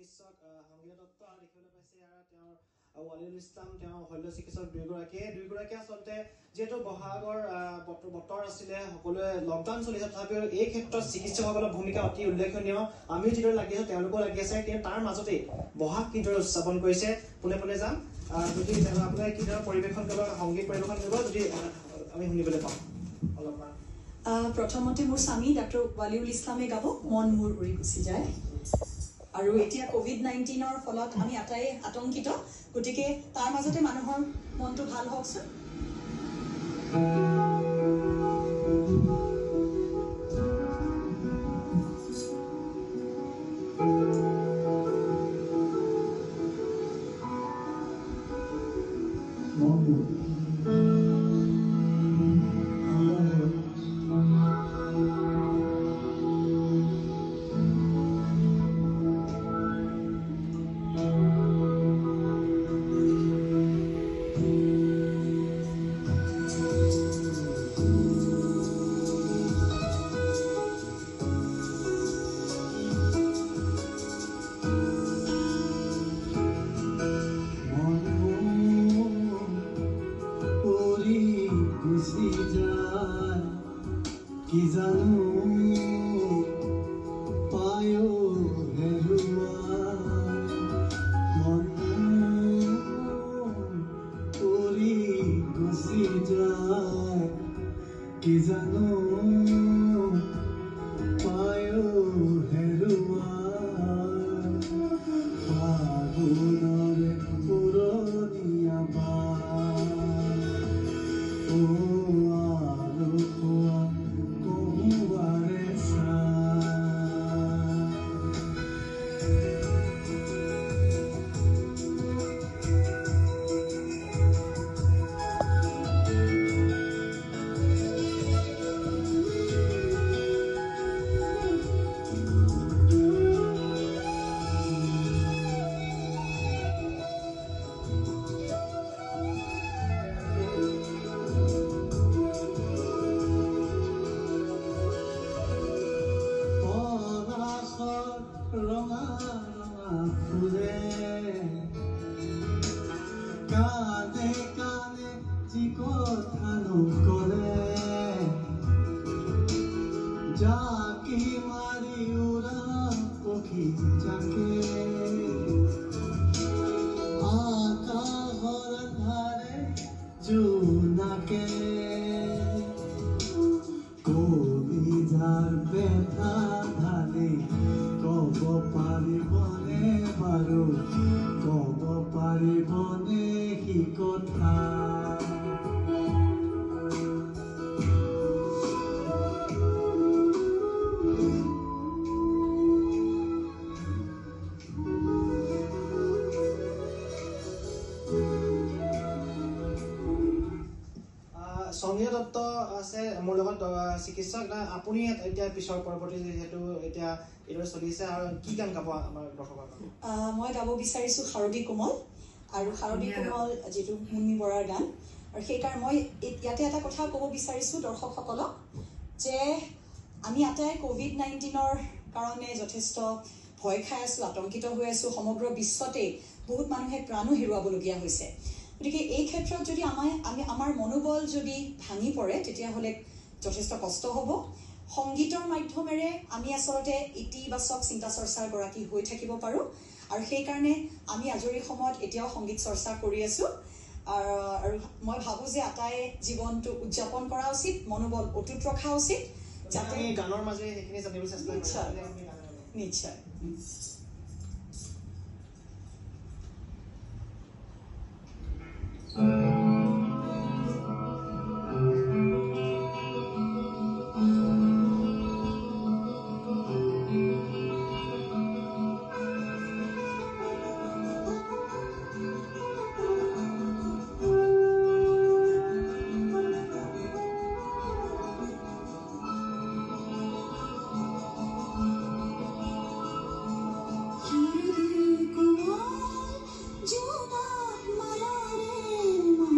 চিকিৎসক সংগীত দত্ত আৰু দেখিবলৈ পাইছে ইয়াৰ তেওঁৰ ৱালিউল ইছলাম তেওঁ শল্য চিকিৎসক দুইগৰাকী আচলতে যেহেতু বহাগৰ বতৰ আছিলে সকলোৱে লকডাউন চলিছে তথাপিও এই ক্ষেত্ৰত চিকিৎসকসকলৰ ভূমিকা অতি উল্লেখনীয় আমিও যিদৰে লাগি আছো তেওঁলোকো লাগি আছে কিন্তু তাৰ মাজতে বহাগ কিদৰে উদযাপন কৰিছে পোনে যাম যদি আপোনালোকে কিদৰে পৰিৱেশন কৰিব সংগীত পৰিৱেশন কৰিব যদি আমি শুনিবলৈ পাওঁ অলপমান প্ৰথমতে মোৰ স্বামী ডক্টৰ ৱালিউল ইছলামে গাব মন মোৰ উৰি গুচি যায় আৰু এতিয়া কোভিড-19ৰ ফলত আমি আটাই আতংকিত গতিকে তাৰ মাজতে মানুহৰ মনটো ভাল হওকচোন সংগীত দত্ত আছে মোৰ লগত চিকিৎসক আপুনি এতিয়া পিছৰ পৰৱৰ্তী যেহেতু এতিয়া এইদৰে চলিছে আৰু কি গান গাব আমাৰ দৰ্শকক মই গাব বিচাৰিছোঁ শাৰদী কোমল আৰু শাৰদী কোমল যিটো মুন্নি বৰাৰ গান আৰু সেইকাৰণে মই ইয়াতে এটা কথা ক'ব বিচাৰিছোঁ দৰ্শকসকলক যে আমি আটাই কোভিড-19ৰ কাৰণে যথেষ্ট ভয় খাই আছোঁ আতংকিত হৈ আছোঁ সমগ্ৰ বিশ্বতে বহুত মানুহে প্ৰাণো হেৰুৱাবলগীয়া হৈছে গতিকে এই ক্ষেত্ৰত যদি আমাৰ মনোবল যদি ভাঙি পৰে তেতিয়াহ'লে যথেষ্ট কষ্ট হ'ব সংগীতৰ মাধ্যমেৰে আমি আচলতে ইতিবাচক চিন্তা চৰ্চাৰ গৰাকী হৈ থাকিব পাৰোঁ আৰু সেইকাৰণে আমি আজৰি সময়ত এতিয়াও সংগীত চৰ্চা কৰি আছোঁ আৰু মই ভাবোঁ যে আটাই জীৱনটো উদযাপন কৰা উচিত মনোবল অটুট ৰখা উচিত যাতে গানৰ মাজেৰে সেইখিনি জানিবলৈ চেষ্টা নিশ্চয় Yo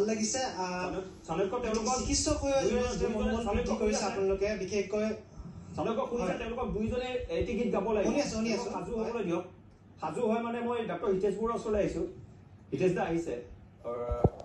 লাগিছে চাণক্য তেওঁলোকক চিকিৎসক হৈ মনোবল বৃদ্ধি কৰিছে আপোনালোকে বিশেষকৈ চাণক্য শুনিছে তেওঁলোকক দুইজনে এটি গীত গাব লাগে শুনি আছো সাজু হ'বলৈ দিয়ক সাজু হয় মানে মই ডক্টৰ হিতেশ বৰুৱাৰ ওচৰলৈ আহিছোঁ হিতেশ দা আহিছে